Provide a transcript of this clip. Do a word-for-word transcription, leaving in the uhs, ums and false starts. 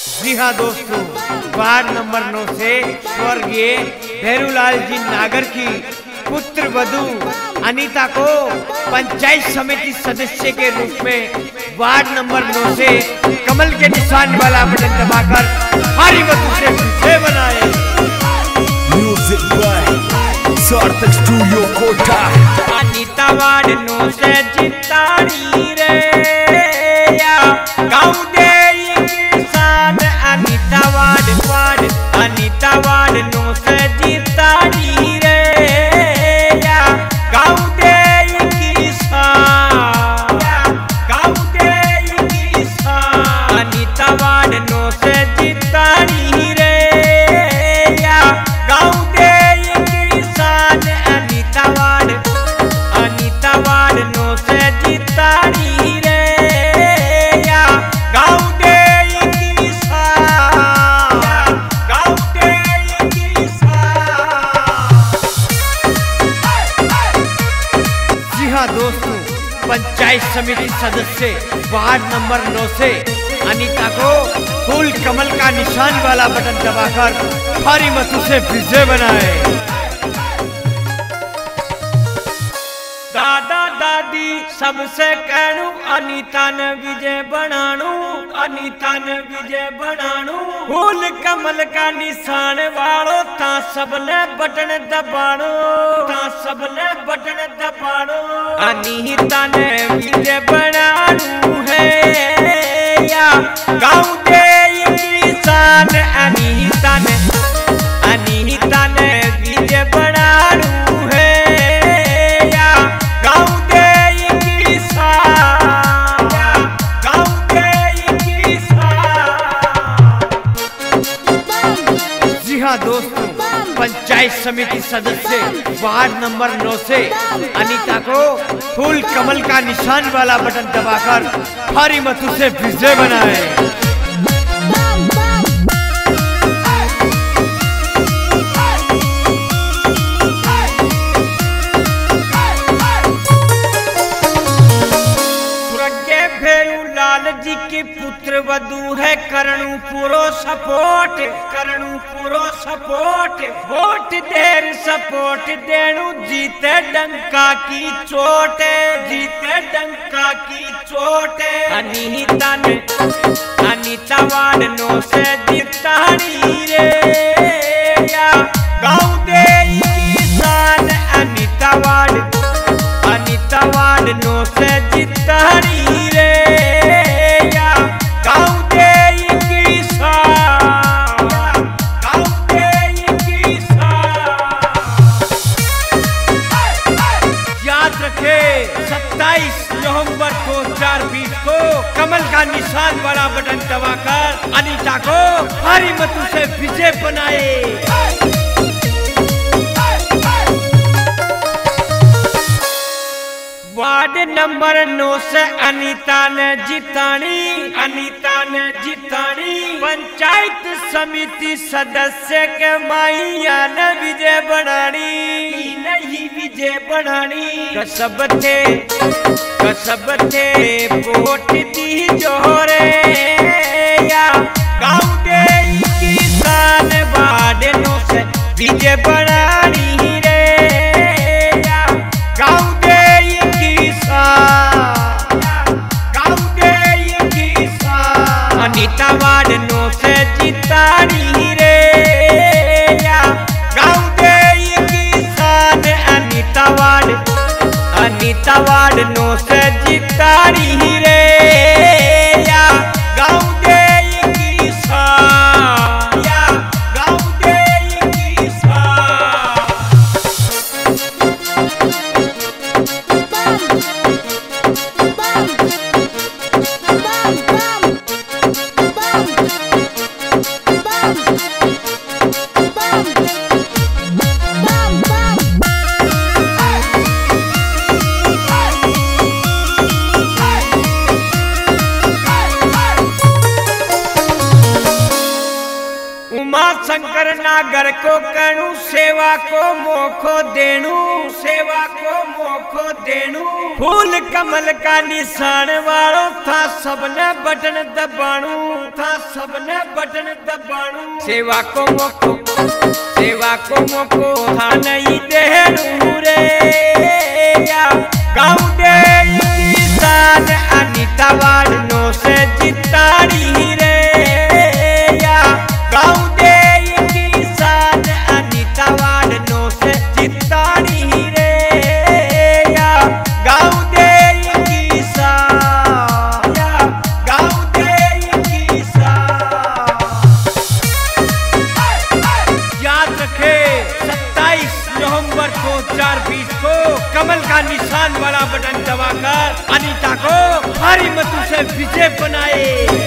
जी हाँ दोस्तों, ward number नौ से स्वर्गीय भैरूलाल जी नागर की पुत्र वधू अनीता को पंचायत समिति सदस्य के रूप में वार्ड नंबर नौ से कमल के निशान वाला बटन दबाकर हरी वधू से विजय बनाए। Music by Sarthak studio Kota. Anita ward नौ से जिताड़ी रे या गाँव दे किसान। Anita ward ward Anita ward नौ से जिताड़ी रे या गाँव दे किसान, गाँव दे किसान। अनीता वार्ड नौ से जिताड़ी रे या गाँव दे किसान। अनीता वार्ड अनीता वार्ड नौ से जिताड़ी रे या गाँव दे किसान, गाँव दे किसान। जी हाँ दोस्तों, पंचायत समिति सदस्य वार्ड नंबर नौ से अनीता को फूल कमल का निशान वाला बटन दबाकर भारी मतों से विजय बनाए। दादा दादी सबसे कहूं अनीता ने विजय बनाणु, अनीता ने विजय बनाणु। फूल कमल का निशान वालो ता सबने बटन दबाणु, ता सबने बटन दबाणु। अनीता ने विजय बनाणु है या गाँव दे किसान। अनीता ने अनीता ने विजय बनाणु है या गाँव दे किसान, गाँव दे किसान। जी हाँ दोस्तों, पंचायत समिति सदस्य वार्ड नंबर नौ से अनीता को फूल कमल का निशान वाला बटन दबाकर भारी मतों से विजय बनाए। भैरूलाल जी की पुत्र वधू है करनु पूरो सपोर्ट, करनु पूरो सपोर्ट। वोट देर सपोर्ट देनु जीते डंका की चोट, जीते डंका की चोट। अनीता ने अनीता वार्ड नौ से जिताड़ी रे या गाँव दे किसान। अनीता वार्ड अनीता वार्ड नौ से जिताड़ी रे या गाँव दे किसान, गाँव दे किसान। याद रखे सत्ताईस नवंबर दो हजार बीस को कमल का निशान वाला बटन दबाकर अनीता को भारी मतों से विजय बनाए। वार्ड नंबर नौ से अनीता ने जितानी, अनीता ने जितानी। पंचायत समिति सदस्य के माइया ने विजय बनानी, नहीं विजय बनानी। कसब थे कसब थे वोट दी जोरे या गाँव दे किसान। वार्ड नौ से विजय बनानी रे या गाँव अनीता वार्ड नौ से जिताड़ी रे या गाँव दे किसान। अनीता वार्ड अनीता वार्ड नौ से जिताड़ी रे या गाँव दे किसान, या गाँव दे किसान। शंकर नागर को कणु सेवा को मोखो देणु, सेवा को मोखो देणु। फूल कमल का निशान वालों था सबने बटन दबाणु, था सबने बटन दबाणु सेवा को मोको सेवा को मोको था नहीं देहनु रे या गाँव दे किसान अनीता वार्नो से जिताड़ी रे या गाँव दे किसान अनीता वार्नो से जिताड़ी रे या गाँव दे किसान या गाँव दे किसान। याद रखे सत्ताईस नवंबर दो हजार बीस को कमल का निशान वाला बटन दबाकर अनीता को भारी मतों से विजय बनाए।